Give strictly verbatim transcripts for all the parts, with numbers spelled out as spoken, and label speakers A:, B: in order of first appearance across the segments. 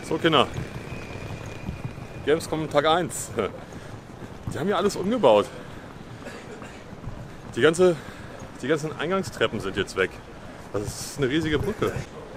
A: So Kinder, Gamescom Tag eins. Die haben ja alles umgebaut. Die, ganze, die ganzen Eingangstreppen sind jetzt weg. Das ist eine riesige Brücke.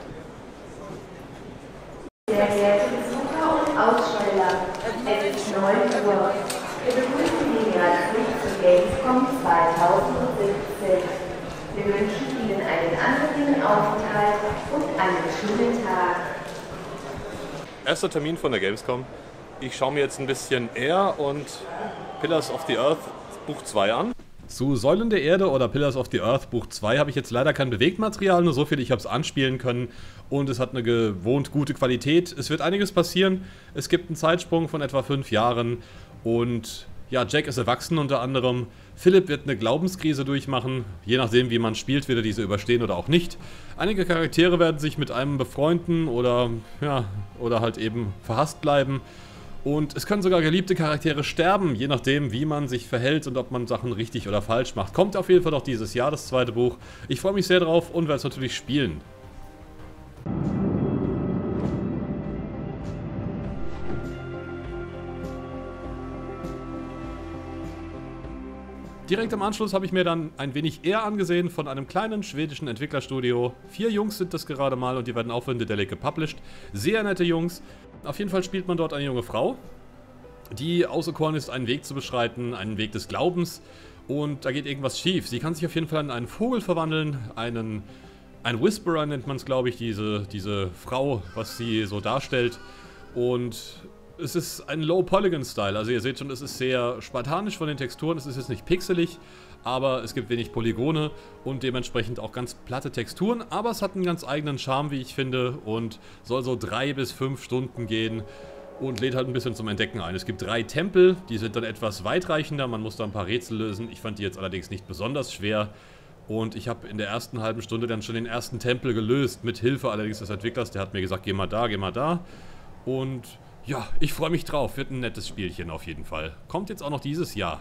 B: Sehr geehrte Besucher und Aussteller, es ist neun Uhr. Wir begrüßen Sie herzlich zur Gamescom zweitausendsiebzehn. Wir wünschen Ihnen einen angenehmen Aufenthalt und einen schönen Tag.
A: Erster Termin von der Gamescom. Ich schaue mir jetzt ein bisschen Air und Pillars of the Earth Buch zwei an. Zu Säulen der Erde oder Pillars of the Earth Buch zwei habe ich jetzt leider kein Bewegtmaterial, nur so viel, ich habe es anspielen können und es hat eine gewohnt gute Qualität. Es wird einiges passieren, es gibt einen Zeitsprung von etwa fünf Jahren und ja, Jack ist erwachsen unter anderem. Philipp wird eine Glaubenskrise durchmachen, je nachdem wie man spielt, wird er diese überstehen oder auch nicht. Einige Charaktere werden sich mit einem befreunden oder, ja, oder halt eben verhasst bleiben. Und es können sogar geliebte Charaktere sterben, je nachdem wie man sich verhält und ob man Sachen richtig oder falsch macht. Kommt auf jeden Fall noch dieses Jahr, das zweite Buch. Ich freue mich sehr drauf und werde es natürlich spielen. Direkt im Anschluss habe ich mir dann ein wenig eher angesehen von einem kleinen schwedischen Entwicklerstudio. Vier Jungs sind das gerade mal und die werden auch von Dedelic gepublished. Sehr nette Jungs. Auf jeden Fall spielt man dort eine junge Frau, die auserkoren ist, einen Weg zu beschreiten, einen Weg des Glaubens. Und da geht irgendwas schief. Sie kann sich auf jeden Fall in einen Vogel verwandeln, einen, ein Whisperer nennt man es, glaube ich, diese, diese Frau, was sie so darstellt. Und es ist ein Low-Polygon-Style, also ihr seht schon, es ist sehr spartanisch von den Texturen, es ist jetzt nicht pixelig, aber es gibt wenig Polygone und dementsprechend auch ganz platte Texturen, aber es hat einen ganz eigenen Charme, wie ich finde, und soll so drei bis fünf Stunden gehen und lädt halt ein bisschen zum Entdecken ein. Es gibt drei Tempel, die sind dann etwas weitreichender, man muss da ein paar Rätsel lösen, ich fand die jetzt allerdings nicht besonders schwer. Und ich habe in der ersten halben Stunde dann schon den ersten Tempel gelöst, mit Hilfe allerdings des Entwicklers, der hat mir gesagt, geh mal da, geh mal da. Und ja, ich freue mich drauf, wird ein nettes Spielchen auf jeden Fall. Kommt jetzt auch noch dieses Jahr.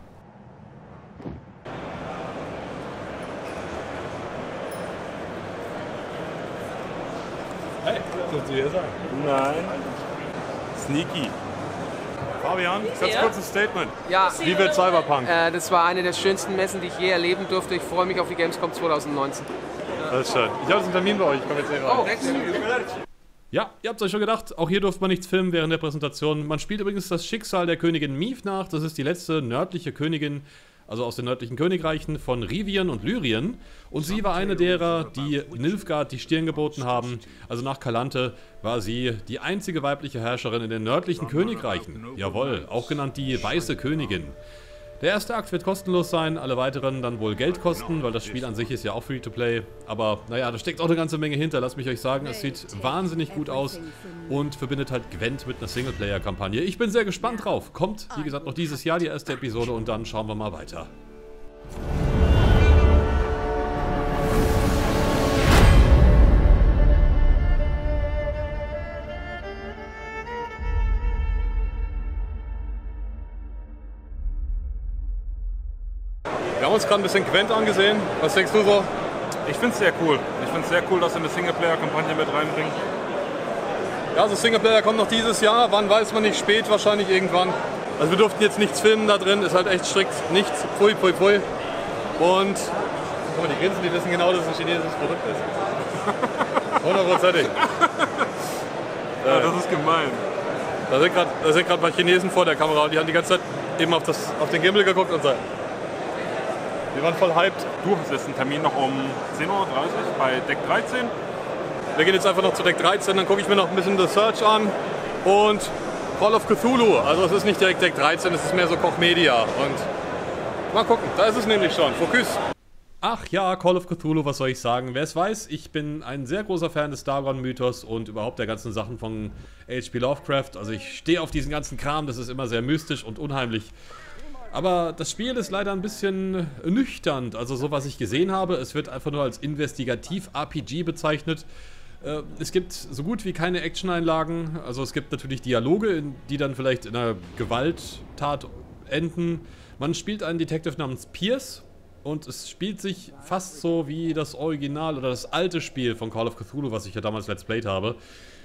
A: Hey, kannst du hier sein?
C: Nein. Sneaky.
A: Fabian, ganz
D: Ja.
A: kurzes Statement.
D: Ja,
A: Wie wird Cyberpunk?
D: äh, das war eine der schönsten Messen, die ich je erleben durfte. Ich freue mich auf die Gamescom zweitausendneunzehn.
A: Das ist schön. Ich habe jetzt einen Termin bei euch, ich komme jetzt hier rein.
D: Oh, rechts.
A: Ja, ihr habt es euch schon gedacht, auch hier durfte man nichts filmen während der Präsentation. Man spielt übrigens das Schicksal der Königin Meve nach. Das ist die letzte nördliche Königin, also aus den nördlichen Königreichen von Rivien und Lyrien. Und sie war eine derer, die Nilfgaard die Stirn geboten haben. Also nach Kalante war sie die einzige weibliche Herrscherin in den nördlichen Königreichen. Jawohl, auch genannt die Weiße Königin. Der erste Akt wird kostenlos sein, alle weiteren dann wohl Geld kosten, weil das Spiel an sich ist ja auch Free-to-Play. Aber naja, da steckt auch eine ganze Menge hinter, lasst mich euch sagen, es sieht wahnsinnig gut aus und verbindet halt Gwent mit einer Singleplayer-Kampagne. Ich bin sehr gespannt drauf. Kommt, wie gesagt, noch dieses Jahr die erste Episode und dann schauen wir mal weiter. Wir haben uns gerade ein bisschen Gwent angesehen. Was denkst du so?
C: Ich finde es sehr cool. Ich finde es sehr cool, dass sie eine Singleplayer-Kampagne mit reinbringen.
A: Ja, also Singleplayer kommt noch dieses Jahr. Wann weiß man nicht, spät wahrscheinlich irgendwann. Also wir durften jetzt nichts filmen da drin, ist halt echt strikt nichts. Pfui, pfui, pfui. Und guck mal, die grinsen, die wissen genau, dass es ein chinesisches Produkt ist. Hundertprozentig.
C: Ja, das ist gemein.
A: Da sind gerade da sind gerade mal Chinesen vor der Kamera und die haben die ganze Zeit eben auf, das, auf den Gimbal geguckt und so. Wir waren voll hyped.
C: Du hast jetzt einen Termin noch um zehn Uhr dreißig bei Deck dreizehn.
A: Wir gehen jetzt einfach noch zu Deck dreizehn, dann gucke ich mir noch ein bisschen The Search an und Call of Cthulhu. Also es ist nicht direkt Deck dreizehn, es ist mehr so Koch Media. Und mal gucken, da ist es nämlich schon. Fokus. Ach ja, Call of Cthulhu, was soll ich sagen? Wer es weiß, ich bin ein sehr großer Fan des Dagon-Mythos und überhaupt der ganzen Sachen von H P Lovecraft. Also ich stehe auf diesen ganzen Kram, das ist immer sehr mystisch und unheimlich. Aber das Spiel ist leider ein bisschen nüchtern, also so was ich gesehen habe, es wird einfach nur als Investigativ-R P G bezeichnet. Äh, es gibt so gut wie keine Action-Einlagen, also es gibt natürlich Dialoge, die dann vielleicht in einer Gewalttat enden. Man spielt einen Detective namens Pierce und es spielt sich fast so wie das Original oder das alte Spiel von Call of Cthulhu, was ich ja damals Let's Played habe.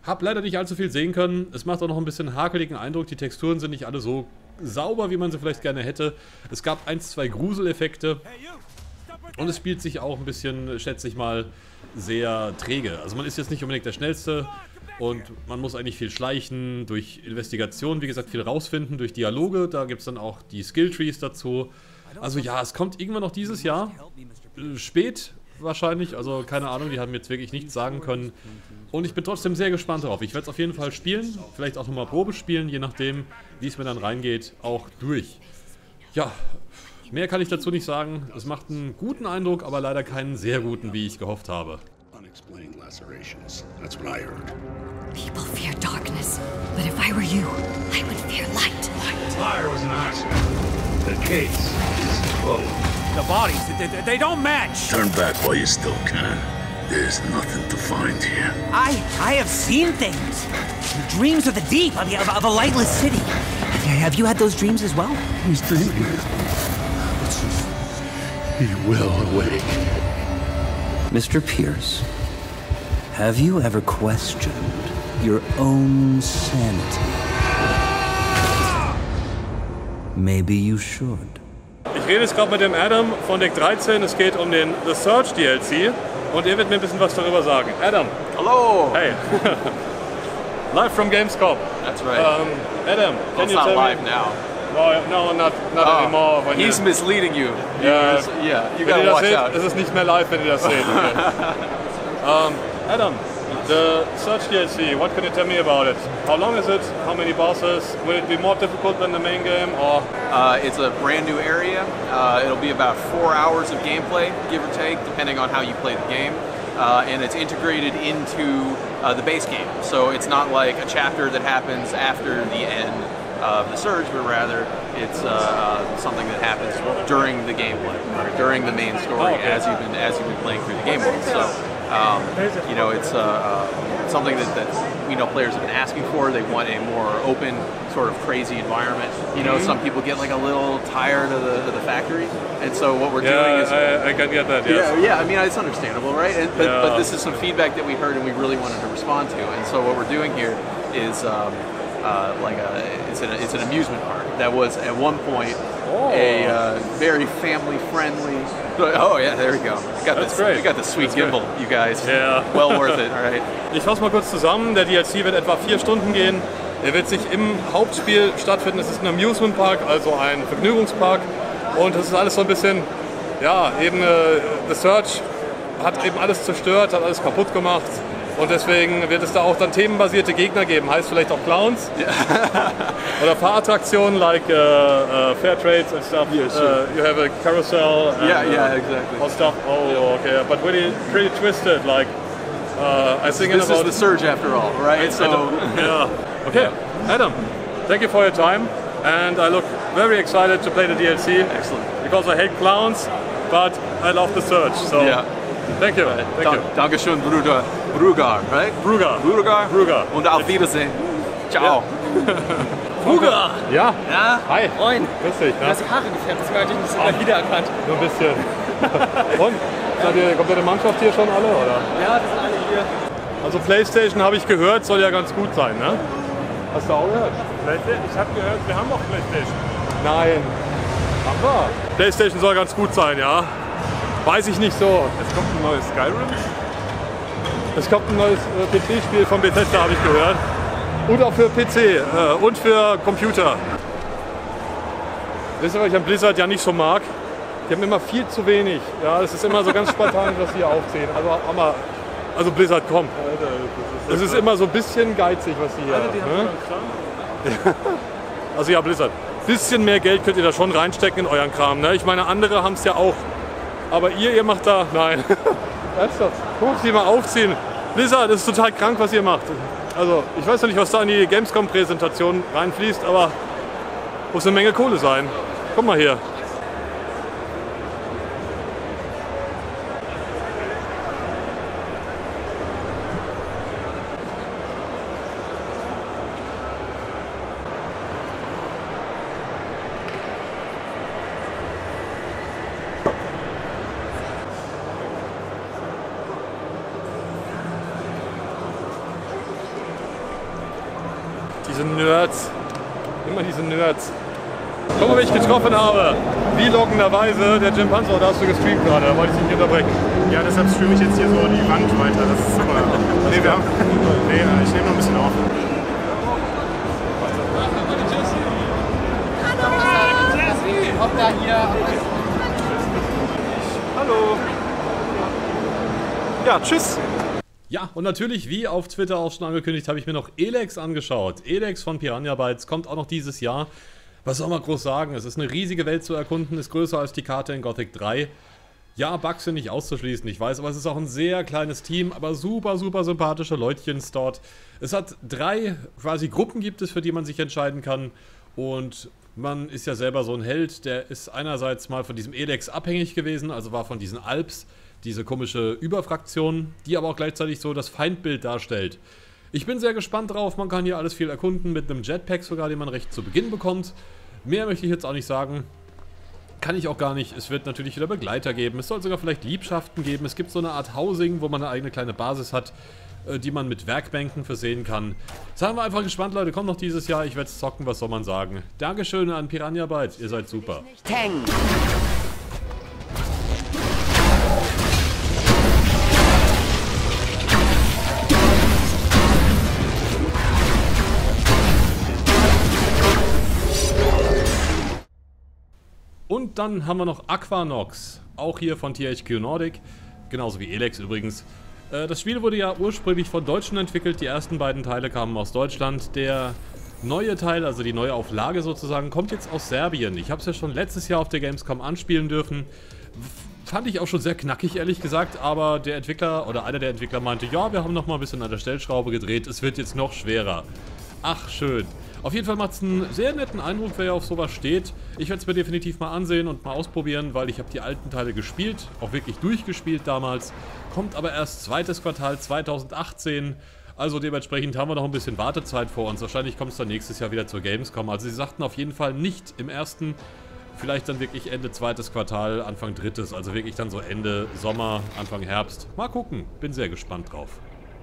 A: Hab leider nicht allzu viel sehen können. Es macht auch noch ein bisschen hakeligen Eindruck. Die Texturen sind nicht alle so sauber, wie man sie vielleicht gerne hätte. Es gab ein, zwei Gruseleffekte. Und es spielt sich auch ein bisschen, schätze ich mal, sehr träge. Also man ist jetzt nicht unbedingt der Schnellste. Und man muss eigentlich viel schleichen, durch Investigation, wie gesagt, viel rausfinden, durch Dialoge. Da gibt es dann auch die Skilltrees dazu. Also ja, es kommt irgendwann noch dieses Jahr. Äh, spät wahrscheinlich, also keine Ahnung, die haben mir jetzt wirklich nichts sagen können. Und ich bin trotzdem sehr gespannt darauf. Ich werde es auf jeden Fall spielen, vielleicht auch nochmal Probe spielen, je nachdem, wie es mir dann reingeht, auch durch. Ja, mehr kann ich dazu nicht sagen. Es macht einen guten Eindruck, aber leider keinen sehr guten, wie ich gehofft habe.
E: Unexplained lacerations. That's what I heard.
F: People fear darkness, but if I were you, I would fear light.
E: Fire was an accident. The case is closed.
G: The bodies, they, they don't match.
E: Turn back while you still can. There's nothing to find here.
G: I I have seen things. Dreams of the deep, of, of, of a lightless city. Have you had those dreams as well?
E: He's dreaming. He will awake.
H: Mister Pierce, have you ever questioned your own sanity? Maybe you should.
A: Ich rede jetzt gerade mit dem Adam von Deck dreizehn. Es geht um den The Surge D L C. Und er wird mir ein bisschen was darüber sagen. Adam.
D: Hello.
A: Hey. Live from Gamescom.
D: That's right.
A: Um, Adam,
D: well,
A: can
D: it's
A: you
D: not
A: tell
D: live
A: me?
D: now.
A: No, no, not, not
D: Oh,
A: anymore. When
D: he's
A: you,
D: misleading you.
A: Yeah.
D: Because- yeah, you
A: wenn
D: gotta
A: ihr das
D: watch
A: seht,
D: out.
A: ist es nicht mehr live, wenn ihr das seht. Okay. um, Adam, the Surge D L C, what can you tell me about it? How long is it? How many bosses? Will it be more difficult than the main game? Or
D: Uh, it's a brand new area. Uh, it'll be about four hours of gameplay, give or take, depending on how you play the game. Uh, and it's integrated into uh, the base game. So it's not like a chapter that happens after the end of the Surge, but rather it's uh, something that happens during the gameplay, or during the main story,
A: Oh, okay.
D: as you've been as you've been playing through the game world. So um, you know, it's uh, uh, something that, that we know players have been asking for. They want a more open, sort of crazy environment. You know, some people get like a little tired of the, of the factory, and so what we're doing
A: yeah,
D: is
A: I, I can get that. Yes.
D: yeah, yeah. I mean, it's understandable, right? And, but,
A: Yeah.
D: but this is some feedback that we heard and we really wanted to respond to. And so what we're doing here is um, uh, like a it's an it's an amusement park that was at one point a uh, very family friendly. Oh yeah, there we go. We got
A: That's
D: this.
A: great.
D: We got the sweet
A: That's
D: gimbal,
A: great.
D: you guys.
A: Yeah.
D: Well worth it, all right?
A: Ich fasse mal kurz zusammen. Der D L C wird etwa vier Stunden gehen. Er wird sich im Hauptspiel stattfinden. Es ist ein Amusement Park, also ein Vergnügungspark. Und das ist alles so ein bisschen, ja, eben äh, The Surge hat eben alles zerstört, hat alles kaputt gemacht. Und deswegen wird es da auch dann themenbasierte Gegner geben. Heißt vielleicht auch Clowns. Oder Fahrattraktionen like uh, uh, fair trades and stuff.
D: Yeah, sure.
A: Uh, you have a carousel. And,
D: Yeah, yeah,
A: uh,
D: exactly.
A: all stuff. Oh, okay. But really, pretty twisted. Like, uh, I think
D: This is
A: about
D: the Surge after all, right? So
A: yeah. Okay, Adam, thank you for your time, and I look very excited to play the D L C.
D: Excellent.
A: Because I hate clowns, but I love the Surge. So,
D: Yeah.
A: thank you. Thank
D: Dan-
A: you.
D: Dankeschön, Bruder. Brugar, right?
A: Bruger.
D: Brugar.
A: Bruger.
D: Und auf Wiedersehen. Ciao.
I: Bruger!
A: Ja.
I: Ja,
A: Hi.
I: moin.
A: Grüß dich.
I: Du
A: Ne?
I: hast die Haare gefärbt, das habe ich nicht sogar wiedererkannt.
A: Nur ein bisschen. Und? Seid ihr komplette Mannschaft hier schon alle, oder?
I: Ja, die sind alle hier.
A: Also PlayStation habe ich gehört, soll ja ganz gut sein, ne? Hast du auch gehört?
C: Ich habe gehört, wir haben auch PlayStation.
A: Nein. Haben wir. PlayStation soll ganz gut sein, ja. Weiß ich nicht so.
C: Es kommt ein neues Skyrim.
A: Es kommt ein neues äh, P C-Spiel von Bethesda, habe ich gehört. Und auch für P C äh, und für Computer. Wisst ihr, was ich an Blizzard ja nicht so mag? Die haben immer viel zu wenig. Ja, es ist immer so ganz spartanisch, was sie hier aufziehen. Also, Hammer. Also Blizzard, komm. Es ist immer so ein bisschen geizig, was die hier haben. Ne? Also ja, Blizzard. Bisschen mehr Geld könnt ihr da schon reinstecken in euren Kram. Ne? Ich meine, andere haben es ja auch. Aber ihr, ihr macht da... Nein. Ernsthaft? Guck die mal aufziehen. Blizzard, das ist total krank, was ihr macht. Also, ich weiß noch nicht, was da in die Gamescom-Präsentation reinfließt, aber muss eine Menge Kohle sein. Guck mal hier. diese Nerds. Immer diese Nerds. Guck mal, wen ich getroffen habe. Wie lockenderweise, der Jim Panzer, da hast du gestreamt gerade, da wollte ich dich nicht unterbrechen.
J: Ja, deshalb streame ich jetzt hier so die Wand weiter, das ist super. Nee, wir haben, nee, ich nehme noch ein bisschen auf.
I: Kommt da hier.
J: Hallo. Ja, tschüss.
A: Ja, und natürlich, wie auf Twitter auch schon angekündigt, habe ich mir noch Elex angeschaut. Elex von Piranha Bytes kommt auch noch dieses Jahr. Was soll man groß sagen? Es ist eine riesige Welt zu erkunden, ist größer als die Karte in Gothic drei. Ja, Bugs sind nicht auszuschließen, ich weiß, aber es ist auch ein sehr kleines Team, aber super, super sympathische Leutchens dort. Es hat drei quasi Gruppen gibt es, für die man sich entscheiden kann. Und man ist ja selber so ein Held, der ist einerseits mal von diesem Elex abhängig gewesen, also war von diesen Alps, diese komische Überfraktion, die aber auch gleichzeitig so das Feindbild darstellt. Ich bin sehr gespannt drauf, man kann hier alles viel erkunden, mit einem Jetpack sogar, den man recht zu Beginn bekommt. Mehr möchte ich jetzt auch nicht sagen. Kann ich auch gar nicht. Es wird natürlich wieder Begleiter geben. Es soll sogar vielleicht Liebschaften geben. Es gibt so eine Art Housing, wo man eine eigene kleine Basis hat, die man mit Werkbänken versehen kann. Seien wir einfach gespannt, Leute. Kommt noch dieses Jahr. Ich werde es zocken, was soll man sagen. Dankeschön an Piranha Bytes. Ihr seid super.
G: Tang.
A: Und dann haben wir noch Aquanox, auch hier von T H Q Nordic, genauso wie Elex übrigens. Äh, das Spiel wurde ja ursprünglich von Deutschen entwickelt, die ersten beiden Teile kamen aus Deutschland. Der neue Teil, also die neue Auflage sozusagen, kommt jetzt aus Serbien. Ich habe es ja schon letztes Jahr auf der Gamescom anspielen dürfen. Fand ich auch schon sehr knackig, ehrlich gesagt, aber der Entwickler, oder einer der Entwickler meinte, ja, wir haben noch mal ein bisschen an der Stellschraube gedreht, es wird jetzt noch schwerer. Ach, schön. Auf jeden Fall macht es einen sehr netten Eindruck, wer auf sowas steht. Ich werde es mir definitiv mal ansehen und mal ausprobieren, weil ich habe die alten Teile gespielt, auch wirklich durchgespielt damals. Kommt aber erst zweites Quartal zweitausendachtzehn, also dementsprechend haben wir noch ein bisschen Wartezeit vor uns. Wahrscheinlich kommt es dann nächstes Jahr wieder zur Gamescom. Also sie sagten auf jeden Fall nicht im ersten, vielleicht dann wirklich Ende zweites Quartal, Anfang drittes, also wirklich dann so Ende Sommer, Anfang Herbst. Mal gucken, bin sehr gespannt drauf.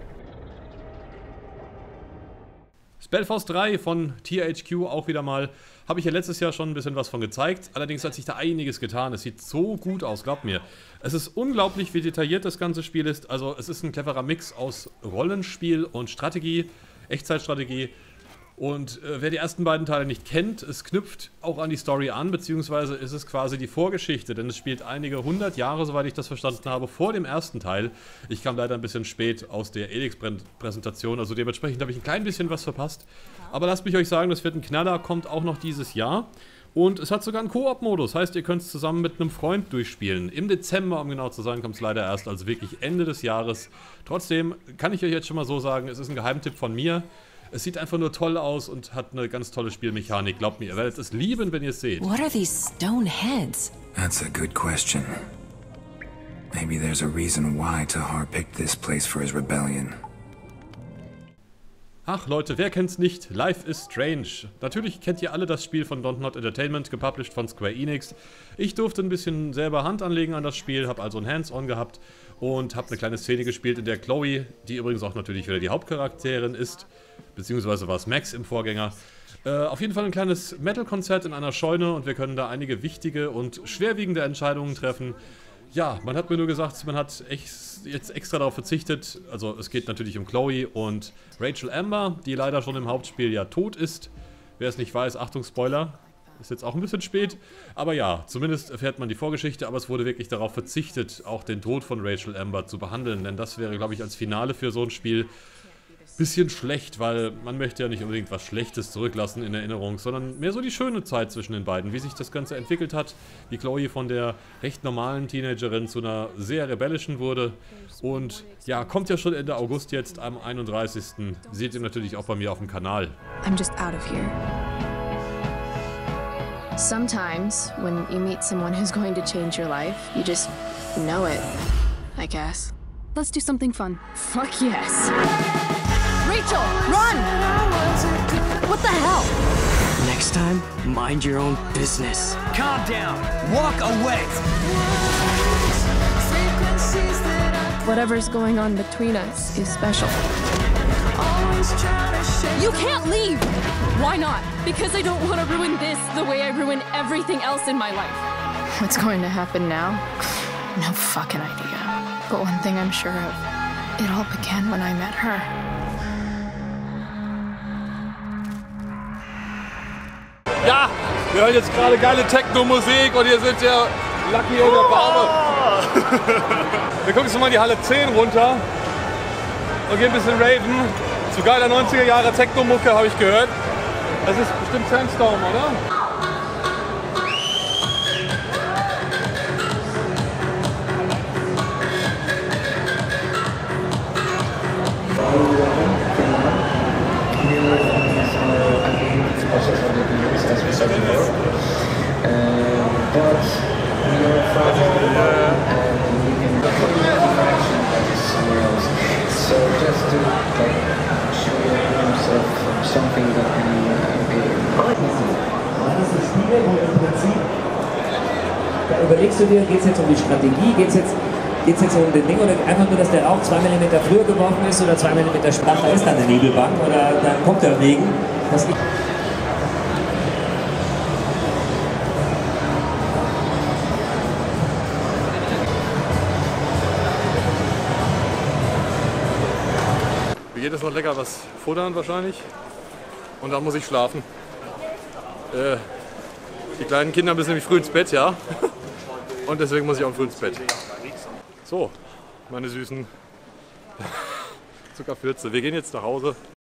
A: Spellforce drei von T H Q auch wieder mal. Habe ich ja letztes Jahr schon ein bisschen was von gezeigt. Allerdings hat sich da einiges getan. Es sieht so gut aus, glaubt mir. Es ist unglaublich, wie detailliert das ganze Spiel ist. Also es ist ein cleverer Mix aus Rollenspiel und Strategie, Echtzeitstrategie. Und äh, wer die ersten beiden Teile nicht kennt, es knüpft auch an die Story an, beziehungsweise ist es quasi die Vorgeschichte, denn es spielt einige hundert Jahre, soweit ich das verstanden habe, vor dem ersten Teil. Ich kam leider ein bisschen spät aus der Elex-Präsentation, also dementsprechend habe ich ein klein bisschen was verpasst. Aber lasst mich euch sagen, das wird ein Knaller, kommt auch noch dieses Jahr. Und es hat sogar einen Koop-Modus, heißt, ihr könnt es zusammen mit einem Freund durchspielen. Im Dezember, um genau zu sein, kommt es leider erst, also wirklich Ende des Jahres. Trotzdem kann ich euch jetzt schon mal so sagen, es ist ein Geheimtipp von mir. Es sieht einfach nur toll aus und hat eine ganz tolle Spielmechanik. Glaubt mir, ihr werdet es lieben, wenn ihr es seht.
F: What are these stone heads?
K: That's a good question. Maybe there's a reason why Tahar picked this place for his rebellion.
A: Ach Leute, wer kennt's nicht? Life is Strange. Natürlich kennt ihr alle das Spiel von Don't Not Entertainment, gepublished von Square Enix. Ich durfte ein bisschen selber Hand anlegen an das Spiel, habe also ein Hands-on gehabt und habe eine kleine Szene gespielt, in der Chloe, die übrigens auch natürlich wieder die Hauptcharakterin ist, beziehungsweise war es Max im Vorgänger. Äh, auf jeden Fall ein kleines Metal-Konzert in einer Scheune und wir können da einige wichtige und schwerwiegende Entscheidungen treffen. Ja, man hat mir nur gesagt, man hat echt jetzt extra darauf verzichtet. Also es geht natürlich um Chloe und Rachel Amber, die leider schon im Hauptspiel ja tot ist. Wer es nicht weiß, Achtung, Spoiler. Ist jetzt auch ein bisschen spät. Aber ja, zumindest erfährt man die Vorgeschichte, aber es wurde wirklich darauf verzichtet, auch den Tod von Rachel Amber zu behandeln. Denn das wäre, glaube ich, als Finale für so ein Spiel bisschen schlecht, weil man möchte ja nicht unbedingt was Schlechtes zurücklassen in Erinnerung, sondern mehr so die schöne Zeit zwischen den beiden, wie sich das Ganze entwickelt hat, wie Chloe von der recht normalen Teenagerin zu einer sehr rebellischen wurde und ja, kommt ja schon Ende August jetzt am einunddreißigsten Seht ihr natürlich auch bei mir auf dem Kanal.
L: I'm just out of here. Sometimes, when you meet someone who's going to change your life, you just know it, I guess. Let's do something fun. Fuck yes. Rachel, run! What the hell?
M: Next time, mind your own business.
G: Calm down. Walk away.
L: Whatever's going on between us is special.
N: Always trying to shake
L: You can't leave! Why not? Because I don't want to ruin this the way I ruin everything else in my life. What's going to happen now? No fucking idea. But one thing I'm sure of, it all began when I met her.
A: Ja, wir hören jetzt gerade geile Techno-Musik und hier sind ja Lucky und der Barbe. Wir gucken jetzt mal in die Halle zehn runter und gehen ein bisschen raven. Zu geiler neunziger Jahre Techno-Mucke habe ich gehört. Das ist bestimmt Sandstorm, oder?
N: Da überlegst du dir, geht es jetzt um die Strategie, geht es jetzt, geht's jetzt um den Ding oder einfach nur, dass der Rauch zwei Millimeter früher geworfen ist oder zwei Millimeter später ist dann eine Nebelbank oder dann kommt der Regen. Das
A: Wir gehen jetzt noch lecker was futtern wahrscheinlich und dann muss ich schlafen. Äh, die kleinen Kinder müssen nämlich früh ins Bett, ja. Und deswegen muss ich auch früh ins Bett. So, meine süßen Zuckerfürze. Wir gehen jetzt nach Hause.